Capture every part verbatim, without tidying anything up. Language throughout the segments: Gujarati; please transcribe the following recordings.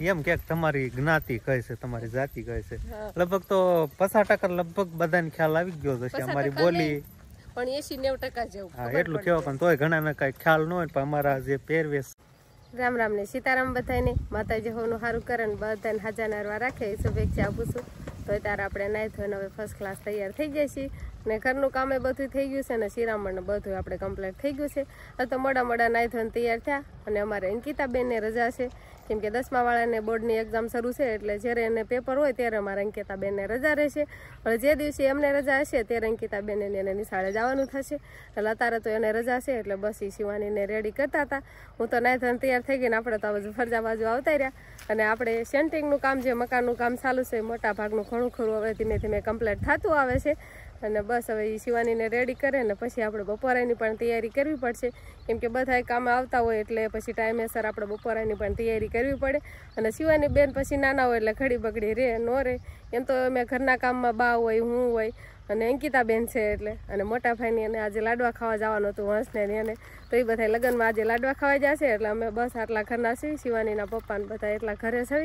એમ કે તમારી જ્ઞાતિ કહે છે, તમારી જાતિ કહે છે, લગભગ તો પચાસ ટકા લગભગ બધાને ખ્યાલ આવી ગયો છે અમારી બોલી, પણ એસી નેવું ટકા જેવું. હા એટલું કેવા, પણ તોય ઘણા ને કઈ ખ્યાલ ન હોય, પણ અમારા જે પહેરવેશ. રામ રામ ને સીતારામ બધાને, માતાજી હોનું સારું કરે ને બધાને હાજા નારવા રાખે એ શુભેચ્છા આપું છું. તો ત્યારે આપણે નાહી ધોઈને હવે ફર્સ્ટ ક્લાસ તૈયાર થઈ ગયા છીએ ને ઘરનું કામ એ બધું થઈ ગયું છે ને શિરામણ ને બધું આપણે કમ્પ્લીટ થઈ ગયું છે. હવે તો મોડા મોડા નાહી ધોઈને તૈયાર થયા અને અમારે અંકિતાબેનને રજા છે, કેમ કે દસમા વાળાને બોર્ડની એક્ઝામ શરૂ છે, એટલે જ્યારે એને પેપર હોય ત્યારે અમારે અંકિતાબેનને રજા રહેશે. હવે જે દિવસે એમને રજા હશે ત્યારે અંકિતાબેન એને નિશાળે જવાનું થશે. એટલે અત્યારે તો એને રજા છે, એટલે બસ એ શિવાનીને રેડી કરતા હતા. હું તો નાહી ધોઈને તૈયાર થઈ ગઈને આપણે તો આ બાજુ ફરજા બાજુ આવતા રહ્યા અને આપણે સેન્ટિંગનું કામ જે મકાનનું કામ ચાલુ છે મોટા ભાગનું ઘણું ખરું હવે ધીમે ધીમે કમ્પ્લીટ થતું આવે છે. અને બસ હવે એ શિવાનીને રેડી કરે ને પછી આપણે બપોરાની પણ તૈયારી કરવી પડશે, કેમ કે બધા કામે આવતા હોય એટલે પછી ટાઈમેસર આપણે બપોરાની પણ તૈયારી કરવી પડે. અને શિવાની બેન પછી નાના હોય એટલે ઘડી બગડી રે ન રે, એમ તો અમે ઘરના કામમાં બા હોય, હું હોય અને અંકિતા બેન છે એટલે. અને મોટા ભાઈની એને આજે લાડવા ખાવા જવાનું હતું હંસને એને, તો એ બધા લગ્નમાં આજે લાડવા ખાવા જશે એટલે અમે બસ આટલા ઘરના છીએ, શિવાનીના પપ્પાને બધા એટલા ઘરે છે.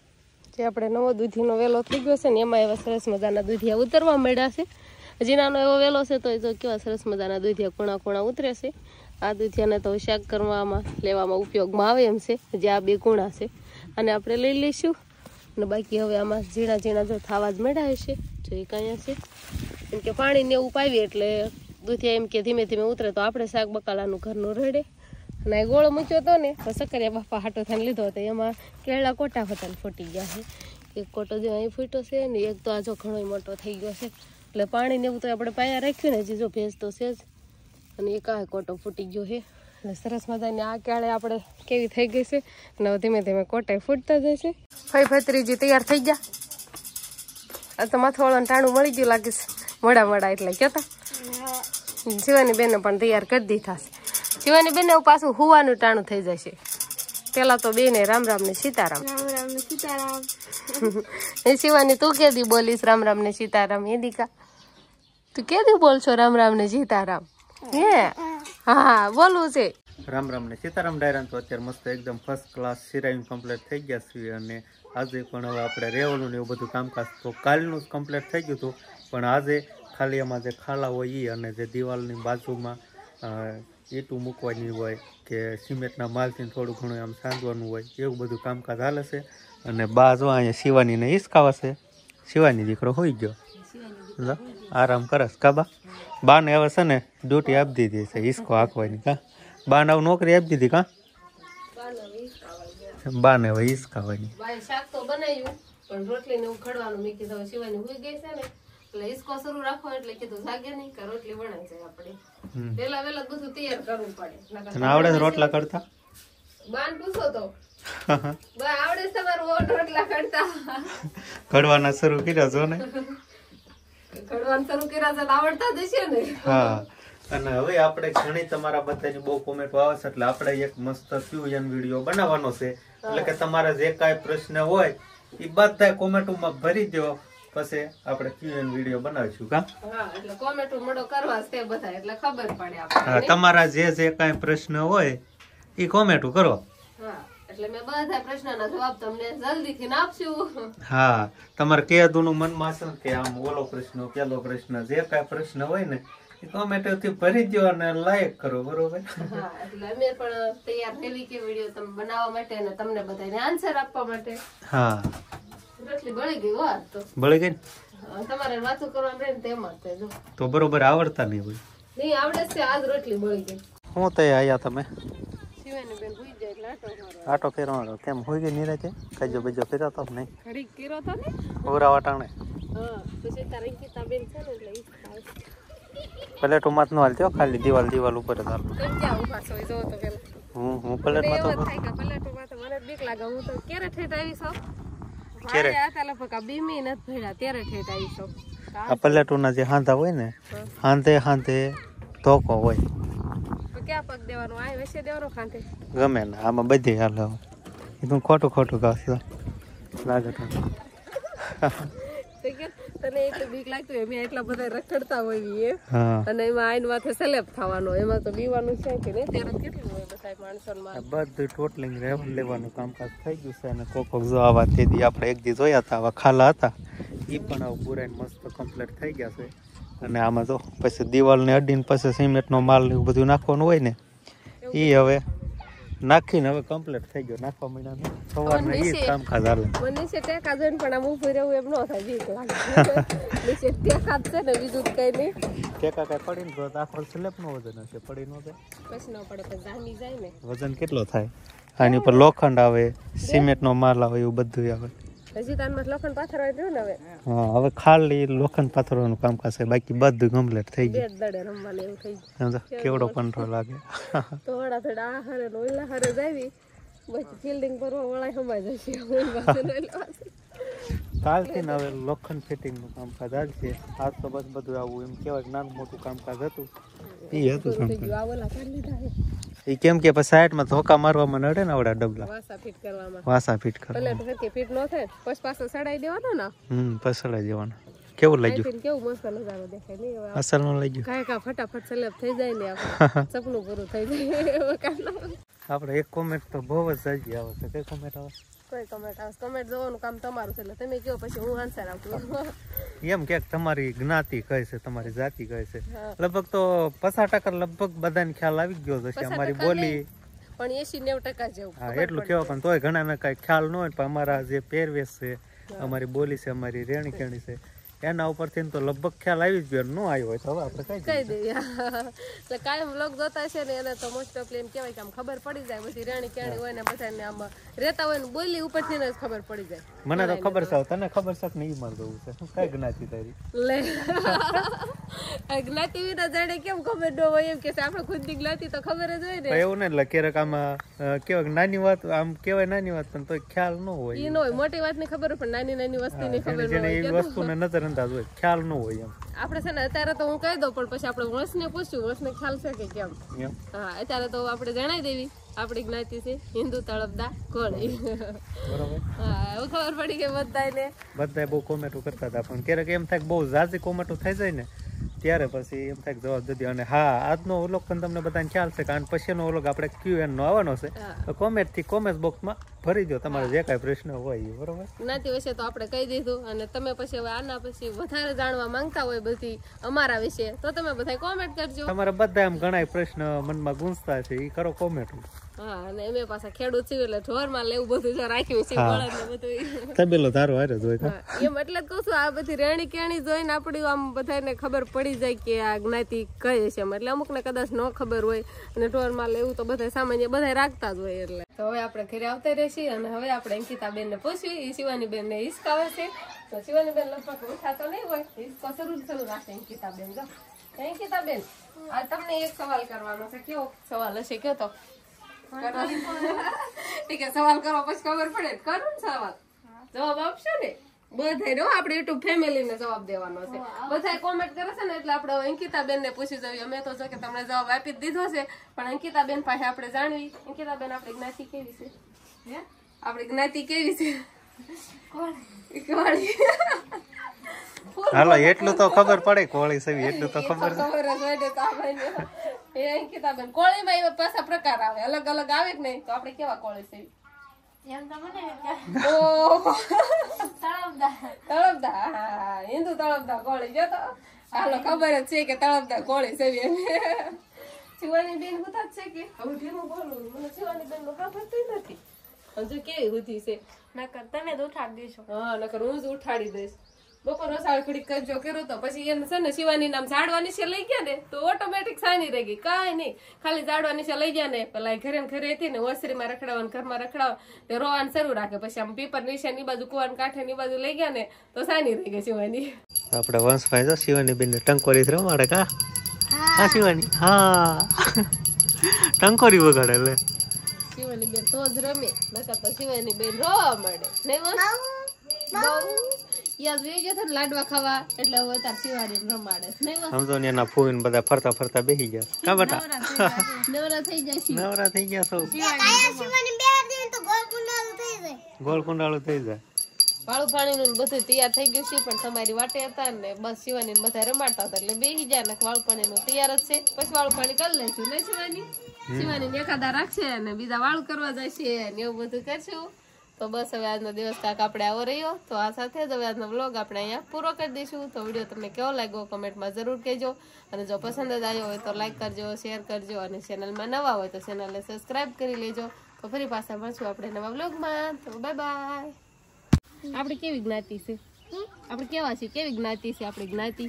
જે આપણે નવો દૂધીનો વેલો થઈ ગયો છે ને એમાં એવા સરસ મજાના દૂધિયા ઉતરવા મળ્યા છે. હજી નાનો એવો વેલો છે તો જો કેવા સરસ મજાના દૂધિયા કુણા કુણા ઉતરે છે. આ દૂધિયાને તો શાક કરવામાં લેવામાં ઉપયોગમાં આવે એમ છે, જે આ બે કુણા છે અને આપણે લઈ લઈશું. અને બાકી હવે આમાં ઝીણા ઝીણા જો થાવા જ મળ્યા હશે, જો એ કયા છે, કેમ કે પાણીને એવું પાવીએ એટલે દૂધિયા એમ કે ધીમે ધીમે ઉતરે તો આપણે શાક બકાલાનું ઘરનું રેડે. અને ગોળો મૂક્યો હતો ને તો સક્કરિયા બાપા હાટો થઈને લીધો હતો, એમાં કેળા કોટા હતા ફૂટી ગયા છે. એક કોટો જો અહીં ફૂટ્યો છે ને એક તો આ જો ઘણો મોટો થઈ ગયો છે, એટલે પાણી ને એવું તો આપણે પાયા રાખ્યું ને જીજો ભેજ તો છે જ. અને એક આ કોટો ફૂટી ગયો છે એટલે સરસ મજાની આ કેળે આપણે કેવી થઈ ગઈ છે અને ધીમે ધીમે કોટાઈ ફૂટતા જશે. ફઈ ફત્રીજી તૈયાર થઈ ગયા. આ તો માથાવાળાનું ટાણું મળી ગયું લાગે છે, મોડા મોડા એટલે કેતા. શિવાની બેને પણ તૈયાર કરી દીધા છે. શિવાની બેન એવું પાછું હુવાનું ટાણું થઈ જશે. પેલા તો બેને રામ રામ ને સીતારામ. રામ રામ ને સીતારામ. એ શિવાની તું કેદી બોલીશ રામ રામ ને સીતારામ? એ દીકા તું કેદી બોલશો રામ રામ ને સીતારામ? હે હા બોલવું છે. રામ રામ ને સીતારામ ડાયરા તો અત્યારે મસ્ત એકદમ ફર્સ્ટ ક્લાસ સિરાઈન કમ્પ્લીટ થઈ ગયા છીએ. અને આજે પણ હવે આપણે રેવાનું ને એવું બધું કામકાજ તો કાલનું જ કમ્પ્લીટ થઈ ગયું હતું, પણ આજે ખાલી એમાં જે ખાલા હોય એ અને જે દિવાલની બાજુમાં ઈંટું મૂકવાની હોય કે સિમેન્ટના માલથી થોડું ઘણું આમ સાંધવાનું હોય એવું બધું કામકાજ હાલે છે. અને બા જો અહીંયા શિવાનીને હિસકાવા છે. શિવાની દીકરો હોઈ ગયો, આરામ કરસ કાબા. બાને હવે છે ને ડ્યુટી આપી દીધી છે હિસકો હાંકવાની. કા બાને હવે નોકરી આપી દીધી? કા બાને હવે હિસકાવાની. શાક તો બનાવ્યું પણ રોટલી ને ઉખડવાનું મેં કીધું શિવાની હુઈ ગઈ છે ને એટલે હિસકો શરૂ રાખો એટલે કીધું જાગે નહીં કે રોટલી બનાવી જાય આપણે પેલા વેલા બધું તૈયાર કરવું પડે. તને આવડે રોટલા કરતા? બાન પૂછો તો બા આવડે તમારું રોટલા કરતા? કડવાના શરૂ કર્યા છો ને? કડવાનું શરૂ કર્યા છે આવડતા જ હશે ને. હા. અને હવે આપણે ઘણી તમારા બધાની બહુ કોમેન્ટો આવે છે એટલે આપણે એક મસ્ત ક્યુએન વિડીયો બનાવવાનો છે. એટલે કે તમારા જે કાંઈ પ્રશ્ન હોય એ બધા કોમેન્ટોમાં ભરી દો, પછી આપણે ક્યુએન વિડીયો બનાવીશું. કા હા એટલે કોમેન્ટો મોડો કરવા છે બધા એટલે ખબર પડે આપણે. હા તમારા જે જે કાંઈ પ્રશ્ન હોય એ કોમેન્ટો કરો. હા એટલે મેં બધા પ્રશ્નના જવાબ તમને જલ્દીથી આપશું. હા તમારે કેદુનું મનમાં છે કે આમ ઓલો પ્રશ્ન પેલો પ્રશ્ન જે કાંઈ પ્રશ્ન હોય ને કોમેન્ટોથી ભરી દો અને લાઈક કરો, બરોબર? હા એટલે અમે પણ તૈયાર થયેલી કે વિડીયો તમે બનાવવા માટે અને તમને બધાને આન્સર આપવા માટે. હા રોટલી બળી ગઈ વાત તો બળી ગઈ. તમારે વાતો કરવાનું રહે ને તેમ જ જો તો બરોબર આવડતા નહીં હોય. નહીં આવડે છે આજ રોટલી બળી ગઈ. હું તો આયા તમે શિવાની બેન હુઈ જાય એટલે આટો મારો આટો ફેરવાનો કેમ હોઈ ગઈ નિરાતે? કજો બીજો ફેરતો નહીં? ઘડી કર્યો તો ને ઓરા વાટાણે. હા પછી તારે અંકિતા બેન છે ને એટલે ઈ ખાય. પ્લેટો માત નો હાલજો, ખાલી દિવાલ દિવાલ ઉપર જ હાલ. કેમ ક્યાં ઉભા છો જો તો પેલા હું હું પ્લેટ માં તો થાય કે પ્લેટો માં તો મને બીક લાગે. હું તો ક્યારે ઠેઠ આવી છો? ક્યારે આ તાલા ફકા બીમી નત ભેડા ત્યારે ઠેઠ આવી છો. આ પ્લેટો ના જે હાંધા હોય ને હાંધે હાંધે ધોકો હોય તો ક્યાં પગ દેવાનો? આ વેસે દેવાનો ખાંધે ગમે ને આમાં બધી હાલ. એ તું ખોટું ખોટું ગાવશો લાગે તને. તને એટલે બીક લાગતું હોય? અમે એટલા બધા રખડતા હોઈએ અને એમાં આઈન માથે સેલેબ થવાનો, એમાં તો બીવાનું છે કે નહીં ત્યારે કેટલું હોય. થાય માણસો બધું ટોટલિંગ લેવાનું કામકાજ થઈ ગયું છે અને કોક કોક જો આવા તે દી આપણે એક દી જોયા હતા આવા ખાલા હતા એ પણ હવે પૂરાઈને મસ્ત કમ્પ્લીટ થઈ ગયા છે અને આમાં જો પછી દિવાલને અડીને પછી સિમેન્ટનો માલ ને એવું બધું નાખવાનું હોય ને એ હવે નાખીને હવે કમ્પ્લીટ થઈ ગયો નાખવા મહિના સવારના એ જ કામકાજ હાલે મને છે ટેકા જોઈને પણ આમ ઊભું રહેવું એમ ન થાય બીક લાગે નીચે ટેકા જ છે ને બીજું કઈ નહીં ટેકા કઈ પડી ને તો આખો સ્લેબ નો વજન હશે પડી નો જાય પછી ન પડે પછી જામી જાય ને વજન કેટલો થાય આની ઉપર લોખંડ આવે સિમેન્ટ નો માલ આવે એવું બધું આવે હજી તાનમાં લોખંડ પાથરવા રહ્યું ને હવે હા હવે ખાલી લોખંડ પાથરવાનું કામકાજ છે બાકી બધું કમ્પ્લીટ થઈ ગયું બે દડે રમવાનું એવું થઈ ગયું કેવડો કંટ્રોલ લાગે તો વડા થોડા આ હરે ને ઓલા હરે જાવી પછી ફિલ્ડિંગ કરવા વળાય સમાઈ જશે કાલથી હવે લોખંડ ફિટિંગ નું કામકાજ આજ છે આજ તો બસ બધું આવું એમ કેવાય નાનું મોટું કામકાજ હતું એ હતું કામકાજ એ કેમ કે પછી સાઈડમાં ધોકા મારવામાં નડે ને આવડા ડબલા વાસા ફિટ કરવામાં વાસા ફિટ કરવા એટલે સરખી ફિટ ન થાય પછી પાછો સડાઈ દેવાનો ને હમ પછી સડાઈ દેવાનો કેવું લાગ્યું કેવું મસ્ત નજારો દેખાય નહીં હવે અસલ નું લાગ્યું કાંઈ કા ફટાફટ સલેબ થઈ જાય ને આપણે સપનું પૂરું થઈ જાય આપણે એક કોમેન્ટ તો બહુ જ સાજી આવે છે કઈ કોમેન્ટ આવે કોઈ કમેન્ટ આવે કમેન્ટ જોવાનું કામ તમારું છે એટલે તમે કહો પછી હું આન્સર આપું એમ કે તમારી જ્ઞાતિ કઈ છે તમારી જાતિ કઈ છે લગભગ તો પચાસ ટકા લગભગ બધાને ખ્યાલ આવી ગયો છે અમારી બોલી પણ એસી નેવું ટકા જેવું હા એટલું કેવા પણ તોય ઘણા ને કઈ ખ્યાલ ન હોય પણ અમારા જે પહેરવેશ છે અમારી બોલી છે અમારી રેણી કેણી છે એના ઉપરથી તો લગભગ ખ્યાલ આવી જ ગયો ન આવ્યો હોય તો હવે આપણે કઈ કહી દઈએ એટલે કાયમ વ્લોગ જોતા છે ને એને તો મોસ્ટ ઓફ એમ કહેવાય કે આમ ખબર પડી જાય બધી રેણી કેણી હોય ને બધાને આમ રહેતા હોય ને બોલી ઉપરથી જ ખબર પડી જાય મને તો ખબર છે તને ખબર છે કે નહીં માર દઉં છે કઈ જ્ઞાતિ તારી લે જ્ઞાતિ વિના જાણે કેમ ખબર ન હોય એમ કે આપણે ખુદ ની જ્ઞાતિ તો ખબર જ હોય ને એવું ને એટલે ક્યારેક આમાં કેવાય નાની વાત આમ કેવાય નાની વાત પણ તો ખ્યાલ ન હોય એ ન હોય મોટી વાત ની ખબર પણ નાની નાની વસ્તુ ની ખબર ન હોય એ વસ્તુને નજર અંદાજ હોય ખ્યાલ ન હોય એમ આપણે છે ને અત્યારે તો હું કહી દઉં પણ પછી આપણે વંશને પૂછ્યું વંશને ખ્યાલ છે કે કેમ હા અત્યારે તો આપણે જણાવી દેવી આપણી જ્ઞાતિ છે હિન્દુ તળપદા કોળી બરોબર હા એવું ખબર પડી કે બધાને બધા બહુ કોમેન્ટો કરતા હતા પણ ક્યારેક એમ થાય બહુ ઝાઝી કોમેન્ટો થઈ જાય ને ત્યારે પછી એમ થાય જવાબ દે અને હા આજનો ઓલોક પણ તમને બધાને ખ્યાલ છે કારણ પછીનો ઓલોક આપણે ક્યુ એન નો આવવાનો છે તો કોમેન્ટ થી કોમેન્ટ બોક્સમાં ભરી દો તમારે જે કાંઈ પ્રશ્ન હોય એ બરોબર જ્ઞાતિ વિશે તો આપણે કહી દીધું અને તમે પછી હવે આના પછી વધારે જાણવા માંગતા હોય બધી અમારા વિશે તો તમે બધા કોમેન્ટ કરજો તમારે બધા એમ ઘણા પ્રશ્ન મનમાં ગુંજતા છે એ કરો કોમેન્ટ હા અને એમે પાછા ખેડૂત છે એટલે ઢોરમાં લેવું બધું જો રાખ્યું છે બળદ ને બધું તબેલો ધારો હારે જ હોય એમ એટલે જ કહું છું આ બધી રેણી કેણી જોઈને આપણી આમ બધાને ખબર પડી જાય કે આ જ્ઞાતિ કઈ છે એટલે અમુક ને કદાચ ન ખબર હોય અને ઢોરમાં લેવું તો બધા સામાન્ય બધા રાખતા જ હોય એટલે તો હવે આપણે ઘરે આવતા રહેશી અને હવે આપણે અંકિતાબેન ને પૂછવી એ શિવાની બેન ને હિસકાવે છે તો શિવાની બેન લગભગ ઉઠાતો નહીં હોય હિસકો શરૂ શરૂ રાખશે અંકિતાબેન જો અંકિતાબેન આ તમને એક સવાલ કરવાનો છે કેવો સવાલ હશે કયો તો ઠીક છે સવાલ કરો પછી ખબર પડે કરું ને સવાલ જવાબ આપશો ને બધાય નો આપણે યુટ્યુબ ફેમિલી ને જવાબ દેવાનો છે બધા કોમેન્ટ કરે છે ને એટલે આપણે અંકિતાબેન ને પૂછી જોઈએ અમે તો જો કે તમને જવાબ આપી દીધો છે પણ અંકિતાબેન પાસે આપણે જાણવી અંકિતાબેન આપણી જ્ઞાતિ કેવી છે હે આપણી જ્ઞાતિ કેવી છે કોળી હાલો એટલું તો ખબર પડે કોળી સવી એટલું તો ખબર ખબર જ હોય તો આપણે એ અંકિતાબેન કોળીમાં એવા પાછા પ્રકાર આવે અલગ અલગ આવે કે નહીં તો આપણે કેવા કોળી સવી એમ તો મને ઓ તળપદા તળપદા હા હિન્દુ તળપદા કોળી જો તો હાલો ખબર જ છે કે તળપદા કોળી છે એમ શિવાની બેન હોતા જ છે કે હવે ધીમું બોલું મને શિવાની બેન નું ખબર નથી હજુ કેવી હોતી છે નકર તમે જ ઉઠાડી દેશો હા નકર હું જ ઉઠાડી દઈશ બપોર રસાળ ખડીક કરજો કર્યો તો પછી એને છે ને શિવાની નામ ઝાડવાની છે લઈ ગયા ને તો ઓટોમેટિક સાની રહી ગઈ કાંઈ નહીં ખાલી ઝાડવાની છે લઈ ગયા ને પેલા ઘરે ને ઘરે હતી ને ઓસરીમાં રખડાવવાનું ઘરમાં રખડાવ તે રોવાનું શરૂ રાખે પછી આમ પીપર નીચે ની બાજુ કુવાન કાંઠે ની બાજુ લઈ ગયા ને તો સાની રહી ગઈ શિવાની આપણે વંશભાઈ જો શિવાની બેન ને ટંકોરી રમાડે કા હા શિવાની હા ટંકોરી વગાડે લે શિવાની બેન તો જ રમે નકર તો શિવાની બેન રોવા મળે નહીં યાદ રહી ગયો લાડવા ખાવા એટલે હવે તાર શિવાની રમાડે સમજો ને એના ફૂન બધા ફરતા ફરતા બેસી ગયા કા બેટા નવરા થઈ જાય નવરા થઈ ગયા સૌ શિવાની ગોળ કુંડાળું થઈ જાય વાળું પાણીનું ને બધું તૈયાર થઈ ગયું છે પણ તમારી વાટે હતા ને બસ શિવાની બધા રમાડતા હતા એટલે બેસી જાય ને વાળું પાણીનું તૈયાર જ છે પછી વાળું પાણી કરી લઈશું નહીં શિવાની શિવાની એકાદા રાખશે અને બીજા વાળું કરવા જશે ને એવું બધું કરશું તો બસ હવે આજનો દિવસ કાંક આપણે આવો રહ્યો તો આ સાથે જ હવે આજનો વ્લોગ આપણે અહીંયા પૂરો કરી દઈશું તો વિડીયો તમને કેવો લાગ્યો કમેન્ટમાં જરૂર કહેજો અને જો પસંદ જ આવ્યો હોય તો લાઈક કરજો શેર કરજો અને ચેનલમાં નવા હોય તો ચેનલને સબસ્ક્રાઈબ કરી લેજો તો ફરી પાછા મળશું આપણે નવા વ્લોગમાં તો બાય બાય આપણે કેવી જ્ઞાતિ છે આપણે કેવા છે કેવી જ્ઞાતિ છે આપણી જ્ઞાતિ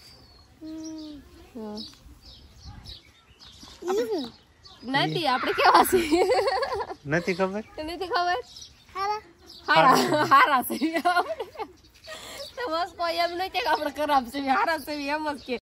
જ્ઞાતિ આપણે કેવા છે નથી ખબર નથી ખબર હારા હારા છે તો બસ કોઈ એમ નહીં કે આપણે ખરાબ છે હારા છે એમ જ કે